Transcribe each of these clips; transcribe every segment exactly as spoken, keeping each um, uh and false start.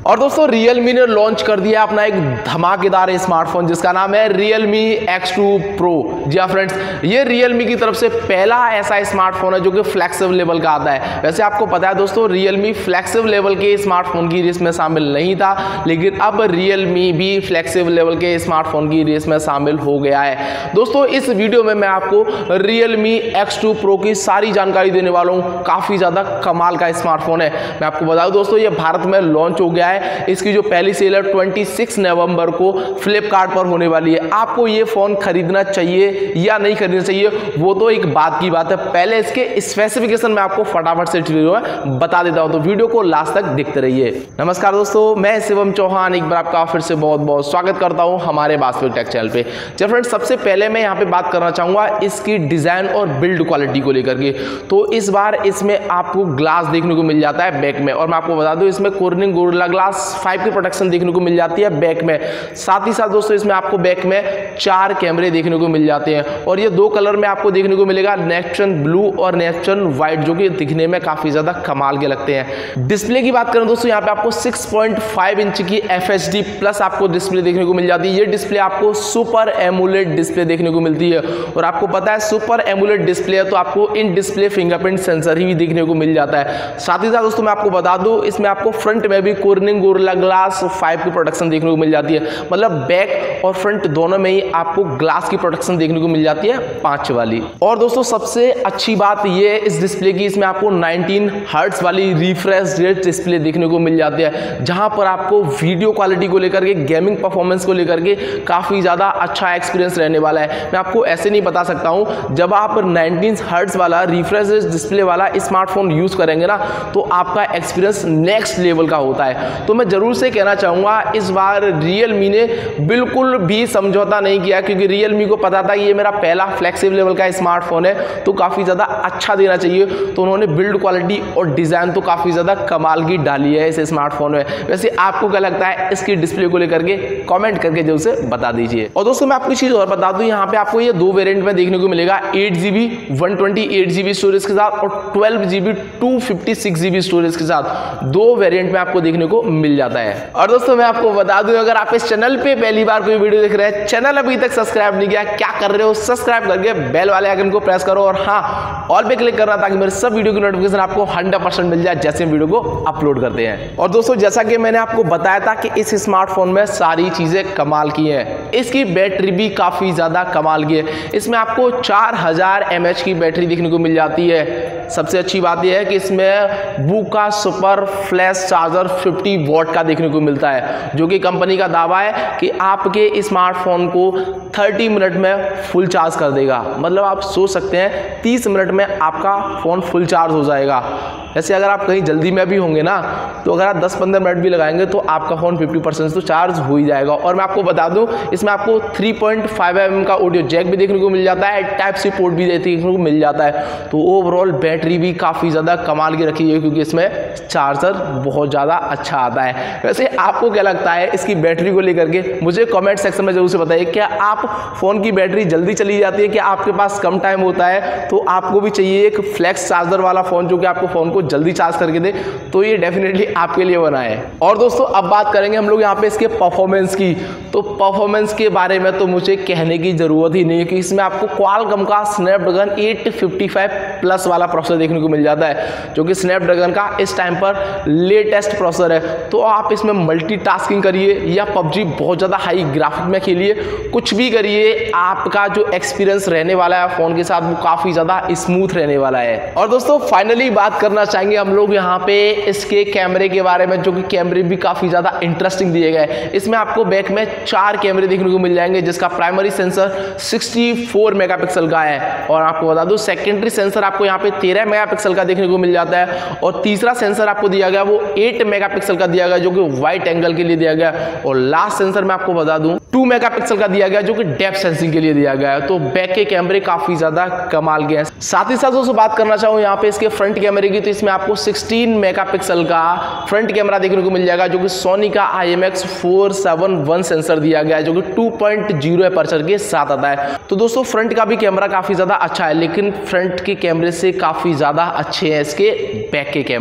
और दोस्तों Realme ने लॉन्च कर दिया अपना एक धमाकेदार स्मार्टफोन जिसका नाम है Realme एक्स टू Pro। जी हाँ फ्रेंड्स, ये Realme की तरफ से पहला ऐसा स्मार्टफोन है जो कि फ्लैगशिप लेवल का आता है। वैसे आपको पता है दोस्तों, Realme फ्लैगशिप रेल के स्मार्टफोन की रेस में शामिल नहीं था, लेकिन अब Realme भी फ्लैगशिप लेवल के स्मार्टफोन की रेस में शामिल हो गया है। दोस्तों इस वीडियो में मैं आपको Realme एक्स टू Pro की सारी जानकारी देने वाला हूँ। काफी ज्यादा कमाल का स्मार्टफोन है। मैं आपको बता दूं दोस्तों, ये भारत में लॉन्च हो गया है। इसकी जो पहली सेल है छब्बीस नवंबर को फ्लिपकार्ट पर होने वाली है। आपको ये फोन खरीदना चाहिए या नहीं खरीदना चाहिए वो तो एक बात की बात है। पहले इसके स्पेसिफिकेशन में आपको फटाफट से वीडियो में बता देता हूं, तो वीडियो को लास्ट तक देखते रहिए। नमस्कार दोस्तों, मैं शिवम चौहान एक बार आपका फिर से बहुत बहुत स्वागत करता हूं हमारे वास्तविक टेक चैनल पे। चलिए फ्रेंड्स, सबसे पहले मैं यहाँ पे बात करना चाहूंगा इसकी डिजाइन और बिल्ड क्वालिटी को लेकर के। तो इस बार इसमें आपको ग्लास देखने को मिल जाता है बैक में, और मैं आपको बता दूं इसमें कॉर्निंग गोरिल्ला ग्लास फाइव की प्रोटेक्शन देखने को मिल जाती है बैक में। साथ ही साथ दोस्तों इसमें आपको बैक में चार कैमरे देखने को मिल जाते हैं, और ये दो कलर में आपको देखने को मिलेगा, नेक्सन ब्लू और नेक्सन व्हाइट, जो कि दिखने में काफी ज्यादा कमाल के लगते हैं। डिस्प्ले की बात करें दोस्तों, यहाँ पे आपको सिक्स पॉइंट फाइव इंच की एफ एच डी प्लस आपको डिस्प्ले देखने को मिल जाती है। ये डिस्प्ले आपको सुपर एमोलेड डिस्प्ले देखने को मिलती है, और आपको पता है सुपर एमोलेड डिस्प्ले है तो आपको इन डिस्प्ले फिंगरप्रिंट सेंसर ही देखने को मिल जाता है। साथ ही साथ दोस्तों मैं आपको बता दूं, इसमें आपको फ्रंट में भी कॉर्निंग गोरिल्ला ग्लास फाइव की प्रोटेक्शन देखने को मिल जाती है। मतलब बैक और फ्रंट दोनों में ही आपको ग्लास की प्रोटेक्शन देखने को मिल जाती है, पांच वाली। और दोस्तों सबसे अच्छी बात ये है इस डिस्प्ले की, इसमें आपको नाइनटीन हर्ट्ज वाली रिफ्रेश रेट डिस्प्ले देखने को मिल जाती है, जहां पर आपको वीडियो क्वालिटी को लेकर के, गेमिंग परफॉर्मेंस को लेकर के काफी ज्यादा अच्छा एक्सपीरियंस रहने वाला है। मैं आपको ऐसे नहीं बता सकता हूं, जब आप नाइनटीन हर्ट्ज वाला रिफ्रेश रेट डिस्प्ले वाला स्मार्टफोन यूज करेंगे ना, तो आपका एक्सपीरियंस नेक्स्ट लेवल का होता है। तो मैं जरूर से कहना चाहूंगा इस बार Realme ने बिल्कुल भी समझौता नहीं किया, क्योंकि Realme को पता था कि ये मेरा पहला फ्लैगशिप लेवल का स्मार्टफोन है तो काफी ज्यादा अच्छा देना चाहिए, तो उन्होंने बिल्ड क्वालिटी और डिजाइन तो काफी ज्यादा कमाल की डाली है इस स्मार्टफोन में। वैसे आपको क्या लगता है इसकी डिस्प्ले को लेकर के, कमेंट करके जरूर से बता दीजिए। और दोस्तों मैं आपको चीज और बता दूं, यहाँ पे आपको ये दो वेरिएंट में देखने को मिलेगा, eight GB one twenty eight GB storage के साथ और twelve GB two fifty six GB storage के साथ दो वेरिएंट में आपको देखने को मिल जाता है। और दोस्तों मैं आपको बता दूं, अगर आप इस चैनल पे पहली बार कोई वीडियो देख रहे हैं, चैनल अभी तक सब्सक्राइब नहीं किया, क्या कर रहे हो, सब्सक्राइब करके बेल वाले आइकन को प्रेस करो, और हाँ ऑल पे क्लिक करना ताकि मेरे सब वीडियो की नोटिफिकेशन आपको हंड्रेड परसेंट मिल जाए जैसे हम वीडियो को अपलोड करते हैं। और दोस्तों जैसा कि मैंने आपको बताया था कि इस स्मार्टफोन में सारी चीजें कमाल की हैं। इसकी बैटरी भी काफी ज्यादा कमाल की है। इसमें आपको चार हजार एम एच की बैटरी देखने को मिल जाती है। सबसे अच्छी बात यह है कि इसमें बूका super flash charger fifty watt का देखने को मिलता है, जो कि कंपनी का दावा है कि आपके स्मार्टफोन को तीस मिनट में फुल चार्ज कर देगा। मतलब आप सोच सकते हैं तीस मिनट में आपका फोन फुल चार्ज हो जाएगा। जैसे अगर आप कहीं जल्दी में भी होंगे ना, तो अगर आप दस पंद्रह मिनट भी लगाएंगे तो आपका फोन पचास परसेंट तो चार्ज हो ही जाएगा। और मैं आपको बता दूं, इसमें आपको three point five M M का ऑडियो जैक भी देखने को मिल जाता है, टाइप सी पोर्ट भी देखने को मिल जाता है। तो ओवरऑल बैटरी भी काफी ज्यादा कमाल की रखी है, क्योंकि इसमें चार्जर बहुत ज्यादा अच्छा आता है। वैसे आपको क्या लगता है इसकी बैटरी को लेकर के, मुझे कमेंट सेक्शन में जरूर से बताइए। क्या आप फोन की बैटरी जल्दी चली जाती है, क्या आपके पास कम टाइम होता है तो आपको भी चाहिए एक फ्लेक्स चार्जर वाला फोन जो कि आपको फोन को जल्दी चार्ज करके दे, तो ये डेफिनेटली आपके लिए बना है। और दोस्तों अब बात करेंगे हम लोग यहाँ पे इसके परफॉर्मेंस की। तो परफॉर्मेंस के बारे में तो मुझे कहने की जरूरत ही नहीं है कि इसमें आपको क्वालकॉम का Snapdragon eight fifty five plus वाला प्रोसेसर देखने को मिल जाता है, जो कि स्नैपड्रैगन का इस टाइम पर लेटेस्ट प्रोसेसर है। तो आप इसमें मल्टीटास्किंग करिए या पबजी बहुत ज्यादा हाई ग्राफिक में खेलिए, कुछ भी करिए, आपका जो एक्सपीरियंस रहने वाला है फोन के साथ वो काफी ज्यादा स्मूथ रहने वाला है। और दोस्तों फाइनली बात करना चाहेंगे हम लोग यहाँ पे इसके कैमरे के बारे में, जो कि कैमरे भी काफी ज्यादा इंटरेस्टिंग दिए गए। इसमें आपको बैक में चार कैमरे देखने को मिल जाएंगे, जिसका primary sensor sixty four megapixel का है, और आपको बता दूं सेकेंडरी सेंसर आपको यहाँ पे तेरह मेगापिक्सल का देखने को मिल जाता है, और तीसरा सेंसर आपको दिया गया वो एट मेगापिक्सल का दिया गया, जो कि वाइड एंगल के लिए दिया गया, और लास्ट सेंसर मैं आपको बता दूं टू मेगापिक्सल का दिया गया, जो कि डेप्थ सेंसिंग के लिए दिया गया है। तो बैक के कैमरे काफी ज्यादा कमाल के हैं। साथ ही साथ दोस्तों बात करना चाहूँ यहाँ पे इसके फ्रंट कैमरे की, तो इसमें आपको सिक्सटीन मेगापिक्सल का फ्रंट कैमरा देखने को मिल जाएगा, जो कि सोनी का I M X four seven one sensor दिया गया है, जो कि टू पॉइंट ज़ीरो एपर्चर के साथ आता है। तो दोस्तों फ्रंट का भी कैमरा काफी ज्यादा अच्छा है, लेकिन फ्रंट के कैमरे से काफी ज्यादा अच्छे हैं इसके बैक के कैमरे।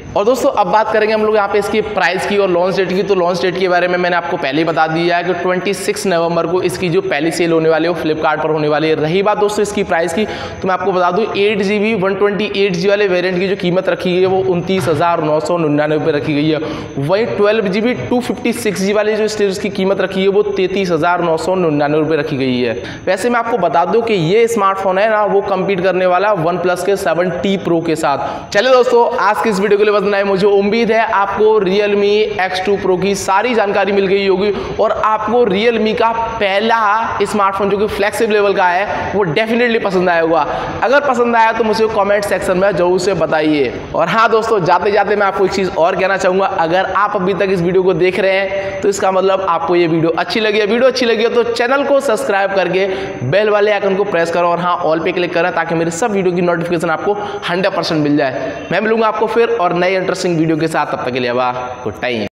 और दोस्तों अब बात करेंगे हम लोग यहाँ पे इसकी प्राइस की और लॉन्च डेट की। तो लॉन्च डेट के बारे में मैंने आपको पहले ही बता दिया है कि छब्बीस नवंबर को इसकी जो पहली सेल होने वाली है वो फ्लिपकार्ट पर होने वाली है। रही बात दोस्तों इसकी प्राइस की, तो मैं आपको बता दूं eight G B one twenty eight G वाले वेरिएंट की जो कीमत रखी गई है वो उनतीस हज़ार नौ सौ निन्यानवे रुपये रखी गई है। वहीं twelve G B two fifty six G वाली जो स्टोरेज की कीमत रखी है वो तैंतीस हज़ार नौ सौ निन्यानवे रुपये रखी गई है। वैसे मैं आपको बता दूं कि ये स्मार्टफोन है ना वो कम्पीट करने वाला वन प्लस के सेवन टी प्रो के साथ। चलिए दोस्तों आज की इस वीडियो के लिए बस इतना ही। मुझे उम्मीद है आपको Realme एक्स टू Pro की सारी जानकारी मिल गई होगी और आपको Realme का पहला स्मार्टफोन जो कि फ्लैगशिप लेवल का है वो डेफिनेटली पसंद आया होगा। अगर पसंद आया तो मुझे कमेंट सेक्शन में जरूर से बताइए। और हाँ दोस्तों जाते जाते मैं आपको एक चीज और कहना चाहूंगा, अगर आप अभी तक इस वीडियो को देख रहे हैं तो इसका मतलब आपको ये वीडियो अच्छी लगी है। वीडियो अच्छी लगी है तो चैनल को सब्सक्राइब करके बेल वाले आइकन को प्रेस करो और हाँ ऑल पे क्लिक करें ताकि मेरे सब वीडियो की नोटिफिकेशन आपको हंड्रेड परसेंट मिल जाए। मैं मिलूंगा आपको फिर और नए इंटरेस्टिंग वीडियो के साथ, तब तक के लिए गुड टाइम।